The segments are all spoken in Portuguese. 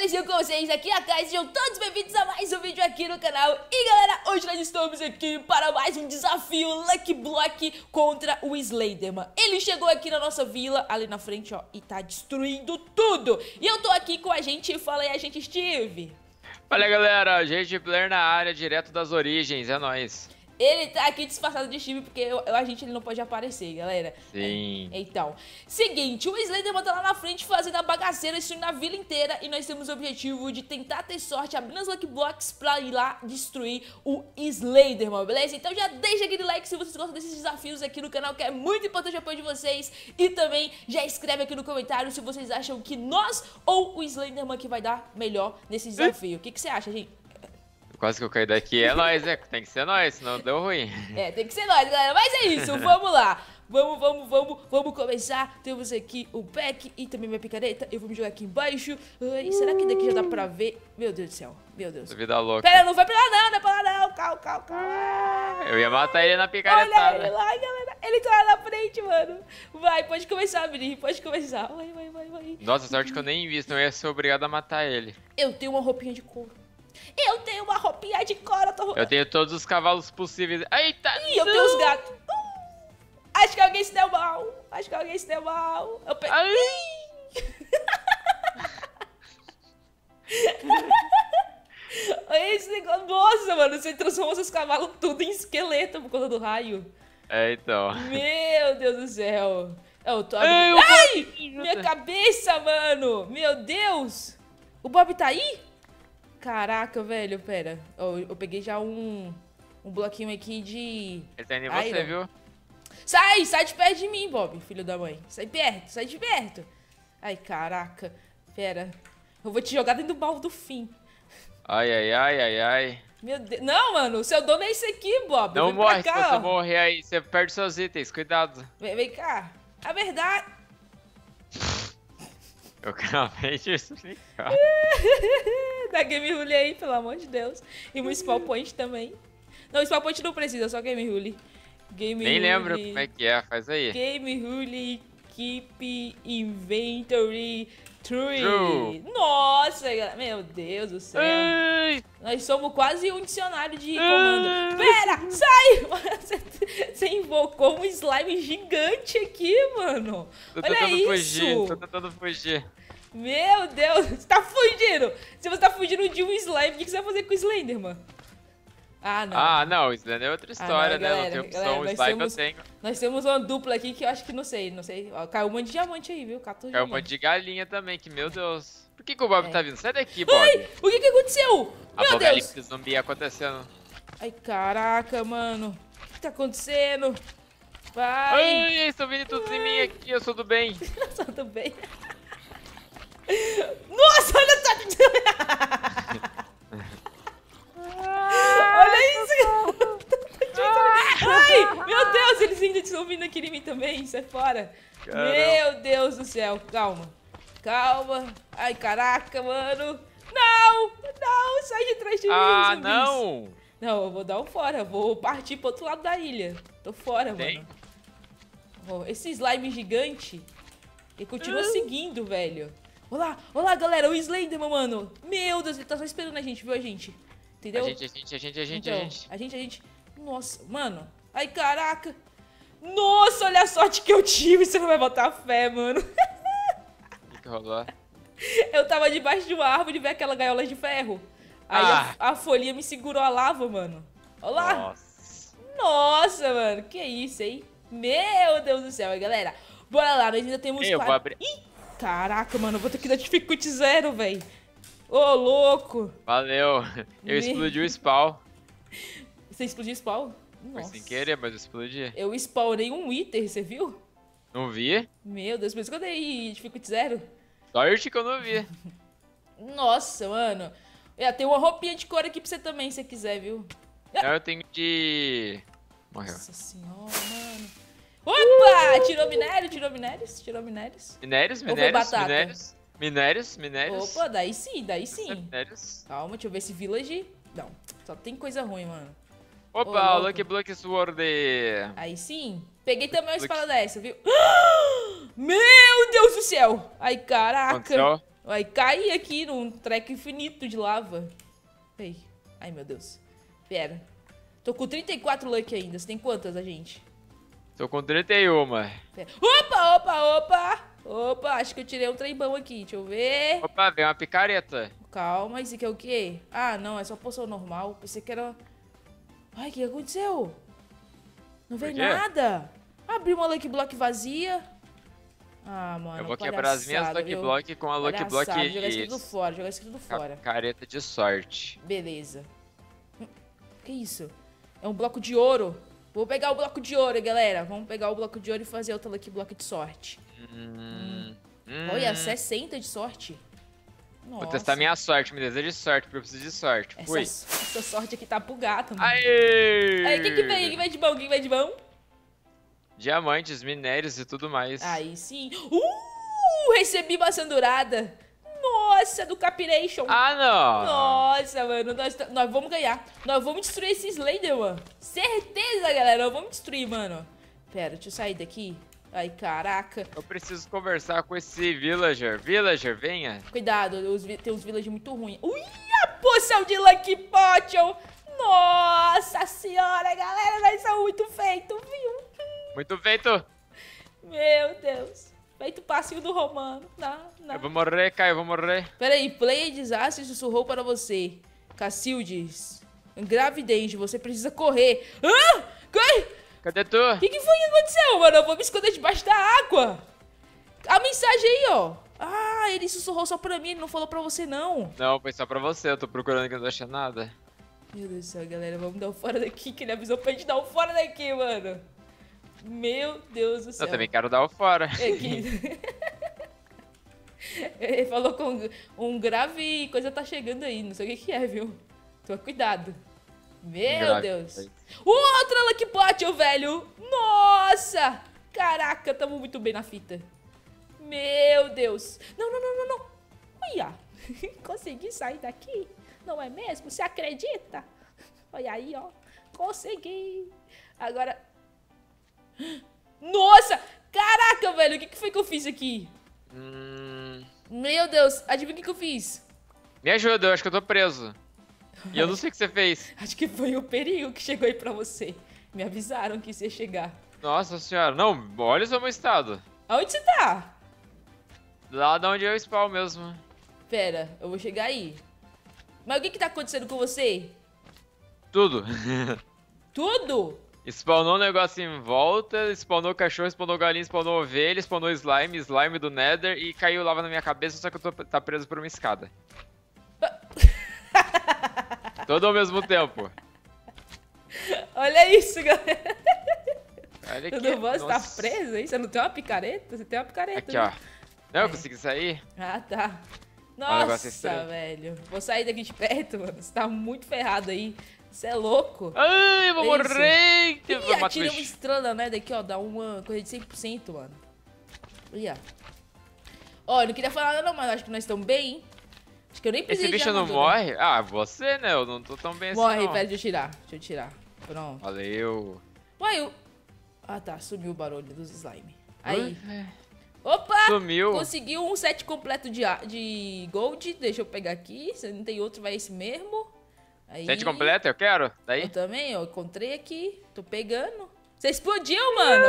belezinha com vocês? Aqui é a Kai, sejam todos bem-vindos a mais um vídeo aqui no canal. E galera, hoje nós estamos aqui para mais um desafio Lucky Block contra o Slenderman. Ele chegou aqui na nossa vila, ali na frente, ó, e tá destruindo tudo. E eu tô aqui com a gente, fala aí, a gente, Steve. Fala galera, gente player na área, direto das origens, é nóis. Ele tá aqui disfarçado de Steve porque a gente ele não pode aparecer, galera. Sim. Então, seguinte, o Slenderman tá lá na frente fazendo a bagaceira, destruindo a vila inteira. E nós temos o objetivo de tentar ter sorte, abrindo as Lucky Blocks pra ir lá destruir o Slenderman, beleza? Então já deixa aquele like se vocês gostam desses desafios aqui no canal, que é muito importante o apoio de vocês. E também já escreve aqui no comentário se vocês acham que nós ou o Slenderman que vai dar melhor nesse desafio. O que você acha, gente? Quase que eu caí daqui, é nóis, né? Tem que ser nóis, senão deu ruim. É, tem que ser nós, galera. Mas é isso, vamos lá. Vamos começar. Temos aqui o pack e também minha picareta. Eu vou me jogar aqui embaixo. Ai, será que daqui já dá pra ver? Meu Deus do céu, meu Deus. Vida louca. Pera, não vai pra lá não, não é pra lá não. Calma. Eu ia matar ele na picaretada. Olha ele lá, galera. Ele tá lá na frente, mano. Vai, pode começar, menino. Pode começar. Vai. Nossa, sorte que eu nem vi, senão eu ia ser obrigado a matar ele. Eu tenho uma roupinha de couro. Eu tenho uma roupinha de couro. Eu tenho todos os cavalos possíveis. Eita! Ih, eu tenho os gatos. Acho que alguém se deu mal. Eu Olha esse negócio. Nossa, mano, você transformou seus cavalos tudo em esqueleto por conta do raio. É, então. Meu Deus do céu. Eu tô... Ai! Minha cabeça, mano. Meu Deus. O Bob tá aí? Caraca, velho, pera. Eu peguei já um bloquinho aqui de... Ele tá indo em você, viu? Sai de perto de mim, Bob, filho da mãe. Sai de perto. Ai, caraca. Pera. Eu vou te jogar dentro do baú do fim. Ai. Meu Deus. Não, mano, o seu dono é esse aqui, Bob. Não morre, cá, se você morrer aí, você perde seus itens, cuidado. Vem cá. A verdade... Eu acabei de explicar. Dá game rule aí, pelo amor de Deus. E um spawn point também. Não, spawn point não precisa, só game rule. Nem lembro como é que é, faz aí. Game rule, keep inventory true. Nossa, galera. Meu Deus do céu. Ai. Nós somos quase um dicionário de comando. Pera, sai! Você invocou um slime gigante aqui, mano. Olha isso. Tô tentando fugir. Meu Deus, você tá fugindo. Se você tá fugindo de um slime, o que você vai fazer com o Slenderman? Ah, não, o Slender é outra história, né? Galera, não tem opção, o slime eu tenho. Nós temos uma dupla aqui que eu acho que não sei. Ó, caiu um monte de diamante aí, viu? Caiu um monte de galinha também, que meu Deus. Por que o Bob tá vindo? Sai daqui, Bob. Ai, o que aconteceu? Meu Deus. A zumbi acontecendo. Ai, caraca, mano. O que tá acontecendo? Vai. Ai, estão vindo todos em mim aqui, eu sou do bem. Eu sou do bem. Nossa, olha só. Olha isso! Ai, meu Deus, eles ainda estão vindo aqui em mim também, sai fora. Caramba. Meu Deus do céu, calma. Ai, caraca, mano. Não, sai de trás de mim. Não. Não, eu vou dar um fora, vou partir pro outro lado da ilha. Tô fora, mano. Esse slime gigante, ele continua seguindo, velho. Olá, galera, o Slenderman, mano. Meu Deus, ele tá só esperando a gente, viu, a gente? Entendeu? A gente. Nossa, mano. Ai, caraca. Nossa, olha a sorte que eu tive. Você não vai botar fé, mano. O que rolou? Eu tava debaixo de uma árvore e vi aquela gaiola de ferro. Aí a folhinha me segurou a lava, mano. Olha lá. Nossa, mano. Que isso, hein? Meu Deus do céu, galera. Bora lá, nós ainda temos... Eu vou abrir... Ih, caraca, mano. Eu vou ter que dar dificuldade 0, velho. Ô, louco! Valeu! Eu explodi o spawn. Você explodiu o spawn? Foi sem querer, mas eu explodi. Eu spawnei um Wither, você viu? Não vi? Meu Deus, por isso que eu dei dificuldade 0. Sorte que eu não vi. Nossa, mano. Tem uma roupinha de cor aqui pra você também, se você quiser, viu? Não, eu tenho de... Morreu. Nossa senhora, mano. Opa! Tirou minérios. Minérios. Opa, daí sim. Minérios. Calma, deixa eu ver esse village. Não, só tem coisa ruim, mano. Opa, o Lucky Block Sword. Aí sim. Peguei também uma espada dessa, viu? Meu Deus do céu. Ai, caraca. Vai cair aqui num treco infinito de lava. Ei. Ai, meu Deus. Pera. Tô com 34 luck ainda. Você tem quantas, a gente? Tô com 31. Pera. Opa, opa, opa. Opa, acho que eu tirei um trembão aqui. Deixa eu ver. Opa, veio uma picareta. Calma, isso aqui é o quê? Ah, não, é só poção normal. Pensei que era... Ai, o que aconteceu? Não veio nada. Abri uma Lucky Block vazia. Ah, mano, eu vou quebrar as minhas Lucky Block com a Lucky Block Jogar isso tudo fora, jogar isso tudo fora. Careta de sorte. Beleza. Que isso? É um bloco de ouro. Vou pegar o bloco de ouro, galera. Vamos pegar o bloco de ouro e fazer outra Lucky Block de sorte. Olha, 60 de sorte. Nossa. Vou testar minha sorte, me deseja sorte, porque eu preciso de sorte. Fui. Essa sorte aqui tá bugada, mano. Aê! Aí, o que vem? O que vem de bom? O que vem de bom? Diamantes, minérios e tudo mais. Aí sim. Recebi maçã dourada. Nossa, do Capiration. Ah, não. Nossa, mano, nós vamos ganhar. Nós vamos destruir esse Slenderman. Certeza, galera, nós vamos destruir, mano. Pera, deixa eu sair daqui. Ai, caraca. Eu preciso conversar com esse villager. Villager, venha. Cuidado, tem uns villagers muito ruins. Ui, a poção de Lucky Potion. Nossa senhora, galera, nós somos muito feitos, viu? Muito feito. Meu Deus. Feito passinho do Romano. Não. Eu vou morrer, Caio, eu vou morrer. Pera aí, Play Desastre sussurrou para você. Cacildes. Grave danger, você precisa correr. Ah! Cadê tu? O que foi que aconteceu, mano? Eu vou me esconder debaixo da água. A mensagem aí, ó. Ah, ele sussurrou só pra mim, ele não falou pra você, não. Não, foi só pra você, eu tô procurando aqui, não tô achando nada. Meu Deus do céu, galera, vamos dar um fora daqui, que ele avisou pra gente dar um fora daqui, mano. Meu Deus do céu. Eu também quero dar o fora. Ele falou com um grave coisa tá chegando aí, não sei o que é, viu? Toma cuidado. Meu Grave. Deus. Outra Lucky Potion, velho. Nossa. Caraca, tamo muito bem na fita. Meu Deus. Não. Olha. Consegui sair daqui. Não é mesmo? Você acredita? Olha aí, ó. Consegui. Agora... Nossa. Caraca, velho. O que foi que eu fiz aqui? Meu Deus. Adivinha o que eu fiz? Me ajuda, eu acho que eu tô preso. E eu não sei o que você fez. Acho que foi o perigo que chegou aí pra você. Me avisaram que isso ia chegar. Nossa senhora, não, olha só o meu estado. Aonde você tá? Lá de onde eu spawn mesmo. Pera, eu vou chegar aí. Mas o que tá acontecendo com você? Tudo. Tudo? Spawnou um negócio em volta, spawnou cachorro, spawnou galinha, spawnou ovelha, spawnou slime do nether e caiu lava na minha cabeça, só que eu tá preso por uma escada. Tudo ao mesmo tempo. Olha isso, galera. Olha aqui. Tudo bom? Você tá preso aí? Você não tem uma picareta? Você tem uma picareta. Aqui, ó. Não, eu consegui sair. Ah, tá. negócio Nossa, estranho. velho. Vou sair daqui de perto, mano. Você tá muito ferrado aí. Você é louco. Ai, eu vou É isso. morrer. Ih, atira uma estrela, né? Daqui, ó. Dá uma coisa de 100%, mano. Olha. Ó, eu não queria falar nada não, mas acho que nós estamos bem, hein? Acho que eu nem precisei Esse bicho de não armadura. morre? Ah, você, né? Eu não tô tão bem Morre, assim, não. pera, deixa eu tirar. Deixa eu tirar. Pronto. Valeu. Uai, eu... Ah, tá. Sumiu o barulho dos slime. Aí. Ui, Opa! sumiu. Conseguiu um set completo de gold. Deixa eu pegar aqui. Se não tem outro, vai esse mesmo. Aí. Set completo, eu quero. Daí. Eu também, ó. Encontrei aqui. Tô pegando. Você explodiu, mano!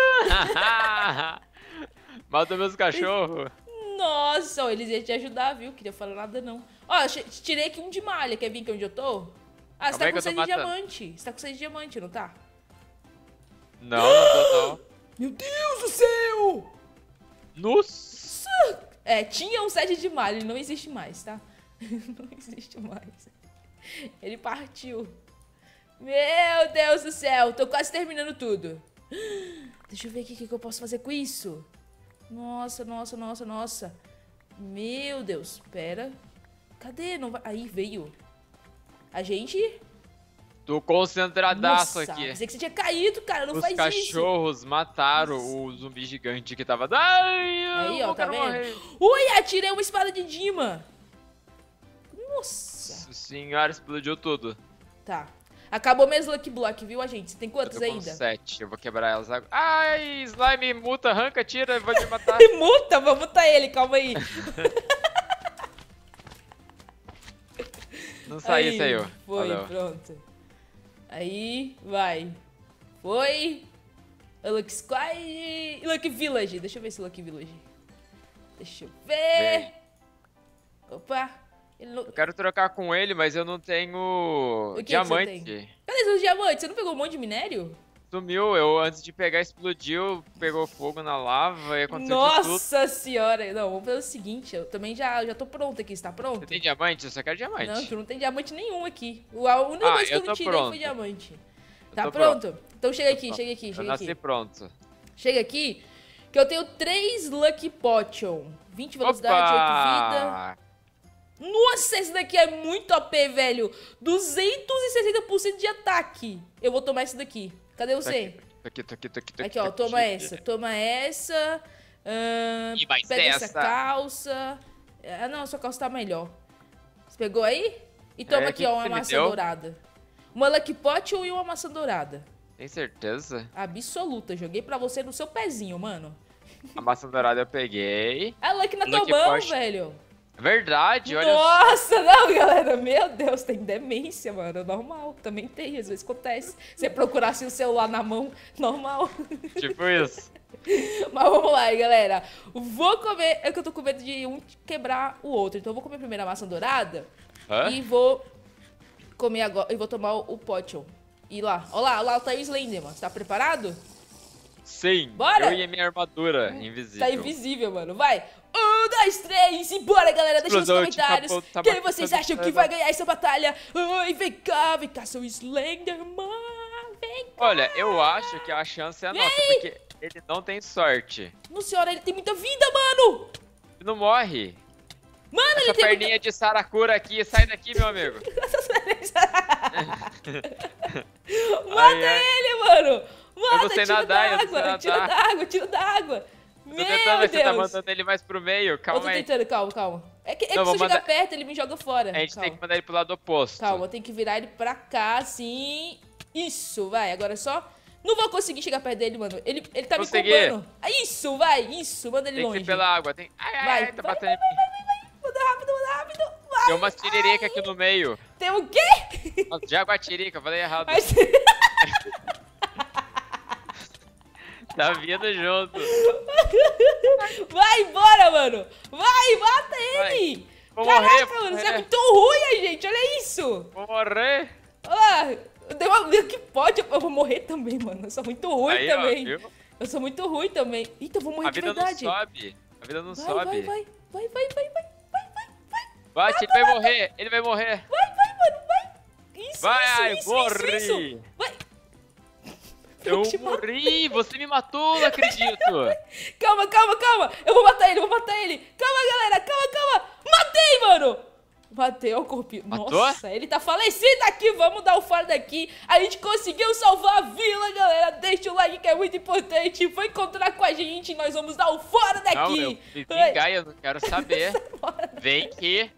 Mata meus cachorros. Nossa, ó, eles iam te ajudar, viu? Queria falar nada, não. Ó, tirei aqui um de malha. Quer vir aqui onde eu tô? Ah, você Calma tá aí com que eu tô 6 de matando. diamante. Você tá com 6 de diamante, não tá? Não, não tô não. Meu Deus do céu! Nossa. É, tinha um 7 de malha. Ele não existe mais, tá? Não existe mais. Ele partiu. Meu Deus do céu. Tô quase terminando tudo. Deixa eu ver aqui o que eu posso fazer com isso. Nossa, nossa, nossa, nossa. Meu Deus. Pera. Cadê? Não vai... Aí, veio. A gente... Tô concentradaço Nossa, aqui. pensei que você tinha caído, cara. Não Os faz isso. cachorros mataram o zumbi gigante que tava... Ai, Aí, ó, eu tá quero vendo? morrer. Ui, atirei uma espada de Dima. Nossa. Nossa senhora, explodiu tudo. Tá. Acabou mesmo Lucky Block, viu, a gente? Você tem Eu quantos tô com ainda? 7, eu vou quebrar elas agora. Ai, slime, muta, arranca, tira, vai me matar. Multa, vamos mutar ele, calma aí. Não saiu, Aí, saiu. Foi, Valeu. pronto. Aí, vai. Foi. Lucky Sky. Lucky Village. Deixa eu ver esse Lucky Village. Deixa eu ver. Vem. Opa. Ele não... Eu quero trocar com ele, mas eu não tenho O que diamante. que você tem? Cadê seus diamantes? Você não pegou um monte de minério? Sumiu, eu antes de pegar explodiu, pegou fogo na lava e aconteceu de tudo. Nossa senhora. Não, vamos fazer o seguinte. Eu também já tô pronto aqui. Você tá pronto? Você tem diamante? Eu só quero diamante. Não, tu não tem diamante nenhum aqui. A única coisa que eu eu não tô tirei pronto. foi diamante. Eu Tá tô pronto? Então chega aqui, Pronto. chega aqui, Eu chega nasci aqui. pronto. Chega aqui, que eu tenho 3 Lucky Potion. 20 velocidade, 8 vida. Opa! Nossa, esse daqui é muito OP, velho. 260% de ataque. Eu vou tomar esse daqui. Cadê você? Tô aqui. Aqui, ó, toma essa. Toma essa. E mais Pega essa essa. calça. Ah, não, sua calça tá melhor. Você pegou aí? E toma aqui, que ó, que uma você me maçã deu? dourada. Uma Lucky Potion e uma maçã dourada. Tem certeza? Absoluta. Joguei pra você no seu pezinho, mano. A maçã dourada eu peguei. É Lucky na tua Lucky mão, Potion. velho. Verdade, olha só. Nossa, não, galera. Meu Deus, tem demência, mano. Normal. Também tem, às vezes acontece. Você procurar assim o celular na mão, normal. Tipo isso. Mas vamos lá, galera. Vou comer. É que eu tô com medo de um quebrar o outro. Então eu vou comer primeiro a maçã dourada. Hã? E vou comer agora. E vou tomar o potion. E lá. Olha lá tá o Slenderman. Você tá preparado? Sim. Bora? Eu e a minha armadura invisível. Tá invisível, mano. Vai. 1, 2, 3 e bora, galera. Deixa nos Explosão, comentários tá quem batendo, vocês tá acham que batendo. vai ganhar essa batalha. Ai, vem cá, seu Slenderman. Vem cá. Olha, eu acho que a chance é nossa, porque ele não tem sorte. Nossa senhora, ele tem muita vida, mano. Ele não morre. Mano, Essa ele tem perninha de Saracura aqui, sai daqui, meu amigo. Essas pernas. Mata Ai, ai. ele, mano. Mata, não sei tira nadar, eu da não sei água. Tira nadar. da água, tira da água. Tô Meu tentando ver se você tá Deus. mandando ele mais pro meio. Eu tô Calma aí. tentando, calma. É que Não, se eu vou chegar mandar- perto, ele me joga fora. A gente Calma. tem que mandar ele pro lado oposto. Calma, tem que virar ele pra cá, assim. Isso, vai. Agora é só... Não vou conseguir chegar perto dele, mano. Ele tá Consegui. me combando. Ah, isso, vai. Isso, manda ele Tem que longe. ser pela água. Tem... Ai, Vai, tá vai, batendo em mim. Manda rápido, manda rápido. Vai. Tem uma tiririca aqui no meio. Tem o quê? Nossa, jaguatirica, falei errado. Mas... Tá vindo junto. Vai embora, mano. Vai, mata ele. Vou Caraca, morrer, vou mano, você é morrer. muito ruim, gente. Olha isso. Vou morrer. Olha lá. Deu uma... Que pode. Eu vou morrer também, mano. Eu sou muito ruim Aí, ó, também. viu? Eu sou muito ruim também. Eita, eu vou morrer A de vida não verdade. sobe. A vida não Vai, sobe. vai. Bate, ele vai morrer. Ele vai morrer. Vai, mano, vai. Isso, Vai, isso, morri. isso. Vai. Eu te mato. morri. Você me matou, não acredito. Calma. Eu vou matar ele, Calma, galera, calma. Matei, mano. Matei, ó o corpinho. Matou? Nossa, ele tá falecido aqui. Vamos dar o fora daqui. A gente conseguiu salvar a vila, galera. Deixa o like que é muito importante. Foi encontrar com a gente. Nós vamos dar o fora Não, daqui. eu me vingar, eu não quero saber. Vem que